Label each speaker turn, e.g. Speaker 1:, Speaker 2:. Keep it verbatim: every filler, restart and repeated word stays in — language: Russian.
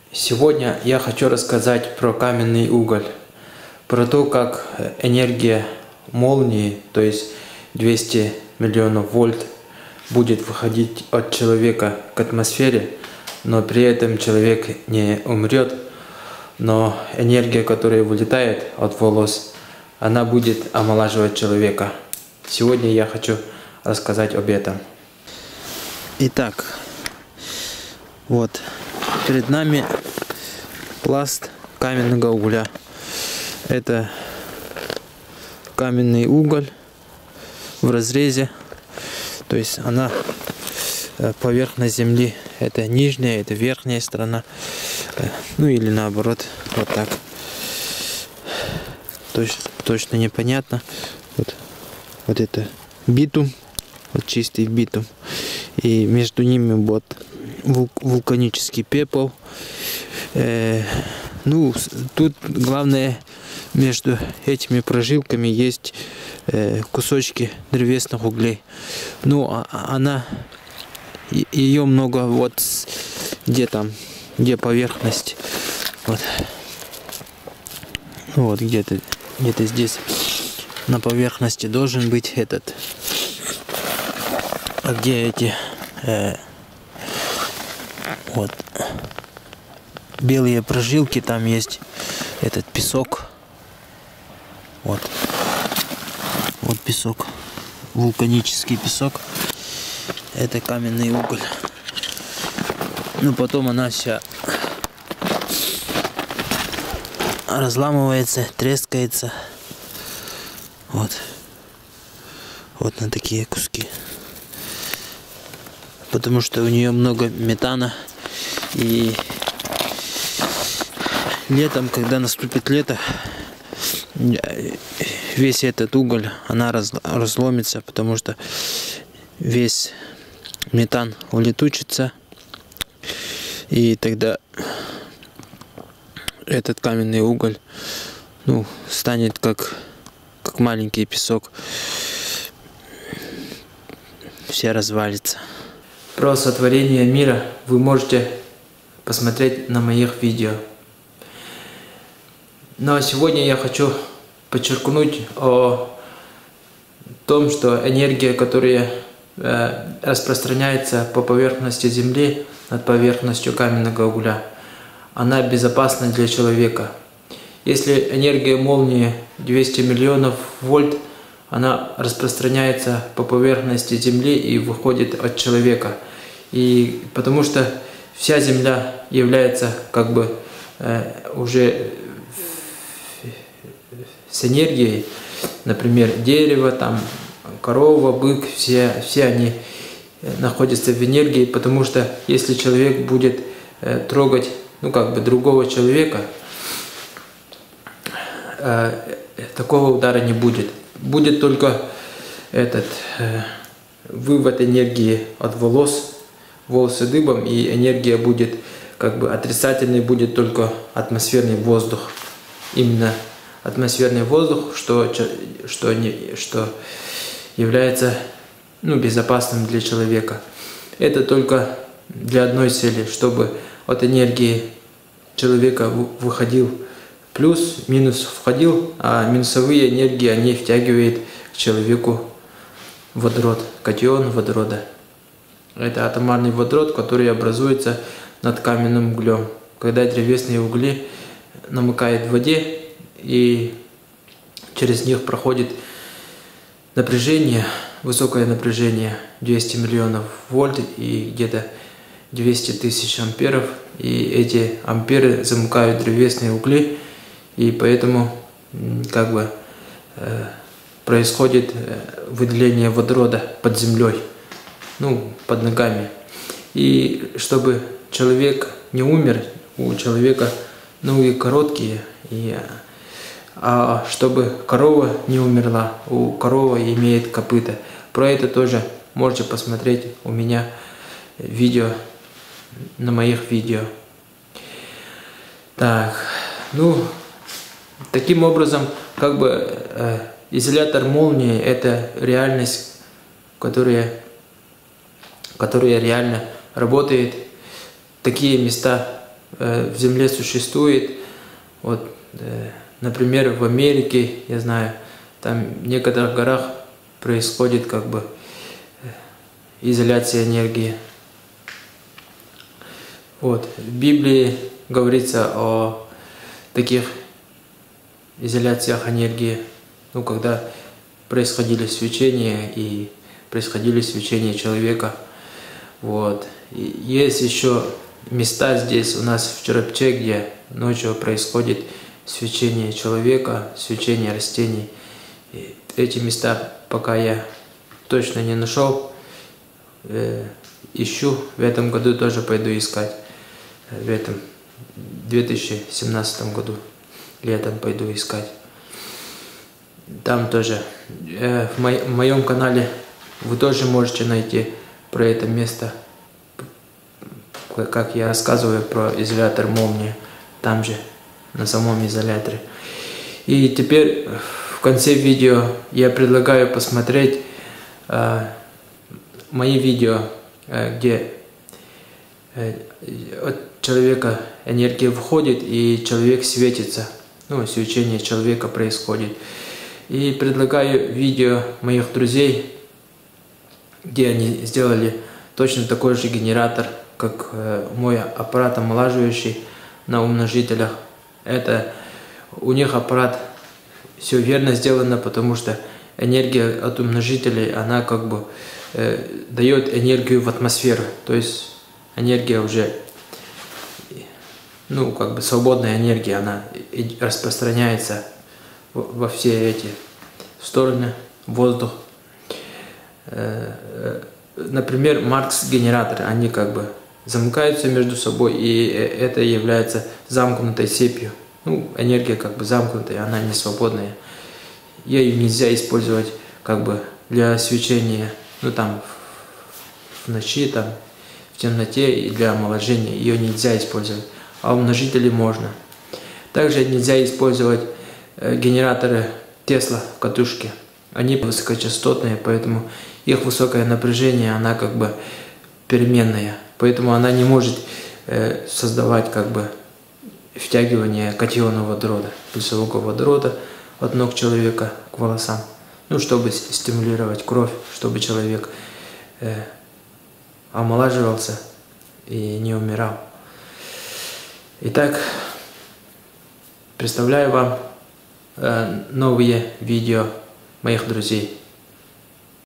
Speaker 1: Сегодня я хочу рассказать про каменный уголь, про то, как энергия молнии, то есть двести миллионов вольт, будет выходить от человека к атмосфере, но при этом человек не умрет, но энергия, которая вылетает от волос, она будет омолаживать человека. Сегодня я хочу рассказать об этом. Итак, вот перед нами пласт каменного угля. Это каменный уголь в разрезе, то есть она поверхность земли, это нижняя, это верхняя сторона, ну или наоборот, вот так. Точно, точно непонятно. Вот, вот это битум, вот чистый битум, и между ними вот вул вулканический пепел. Э, ну, тут главное, между этими прожилками есть э, кусочки древесных углей. Ну, а, она, ее много вот, где там, где поверхность, вот, вот где-то, где-то здесь на поверхности должен быть этот, а где эти, э, вот, белые прожилки, там есть этот песок. Вот. Вот песок. Вулканический песок. Это каменный уголь. Ну, потом она вся разламывается, трескается. Вот. Вот на такие куски. Потому что у нее много метана. И летом, когда наступит лето, весь этот уголь, она раз, разломится, потому что весь метан улетучится, и тогда этот каменный уголь, ну, станет как, как маленький песок, все развалится. Про сотворение мира вы можете посмотреть на моих видео. Но сегодня я хочу подчеркнуть о том, что энергия, которая э, распространяется по поверхности Земли, над поверхностью каменного угля, она безопасна для человека. Если энергия молнии двести миллионов вольт, она распространяется по поверхности Земли и выходит от человека. И потому что вся Земля является как бы э, уже с энергией, например, дерево, там, корова, бык, все, все они находятся в энергии, потому что если человек будет э, трогать, ну, как бы другого человека, э, такого удара не будет. Будет только этот э, вывод энергии от волос, волосы дыбом, и энергия будет, как бы, отрицательной будет только атмосферный воздух. Именно атмосферный воздух, что, что, не, что является, ну, безопасным для человека. Это только для одной цели, чтобы от энергии человека выходил плюс, минус входил, а минусовые энергии, они втягивают к человеку водород, катион водорода. Это атомарный водород, который образуется над каменным углем. Когда древесные угли намокают в воде, и через них проходит напряжение, высокое напряжение, двести миллионов вольт и где-то двести тысяч амперов, и эти амперы замыкают древесные угли, и поэтому как бы э, происходит выделение водорода под землей, ну, под ногами. И чтобы человек не умер, у человека ноги короткие, и а чтобы корова не умерла, у коровы имеет копыта. Про это тоже можете посмотреть у меня видео, на моих видео. Так, ну, таким образом, как бы э, изолятор молнии — это реальность, которая, которая реально работает. Такие места в Земле существует. Вот, например, в Америке, я знаю, там в некоторых горах происходит как бы изоляция энергии. Вот. В Библии говорится о таких изоляциях энергии, ну, когда происходили свечения и происходили свечения человека. Вот. И есть еще места здесь у нас в Черепче, где ночью происходит свечение человека, свечение растений. И эти места пока я точно не нашел. Э, ищу, в этом году тоже пойду искать. В этом две тысячи семнадцатом году летом пойду искать. Там тоже э, в, мо в моем канале вы тоже можете найти про это место, как я рассказываю про изолятор молнии, там же на самом изоляторе. И теперь в конце видео я предлагаю посмотреть э, мои видео, э, где э, от человека энергия входит и человек светится, ну, свечение человека происходит. И предлагаю видео моих друзей, где они сделали точно такой же генератор, как э, мой аппарат омолаживающий на умножителях. Это у них аппарат все верно сделано, потому что энергия от умножителей, она как бы э, дает энергию в атмосферу, то есть энергия уже, ну, как бы свободная энергия, она распространяется во все эти стороны, воздух. Например, Маркс-генераторы, они как бы замыкаются между собой, и это является замкнутой цепью. Ну, энергия как бы замкнутая, она не свободная. Ее нельзя использовать как бы для свечения, ну, там, в ночи, там, в темноте, и для омоложения ее нельзя использовать, а умножители можно. Также нельзя использовать генераторы Тесла в катушке. Они высокочастотные, поэтому их высокое напряжение, она как бы переменная. Поэтому она не может э, создавать как бы втягивание катиона водорода, плюсового водорода от ног человека к волосам. Ну, чтобы стимулировать кровь, чтобы человек э, омолаживался и не умирал. Итак, представляю вам новые видео моих друзей.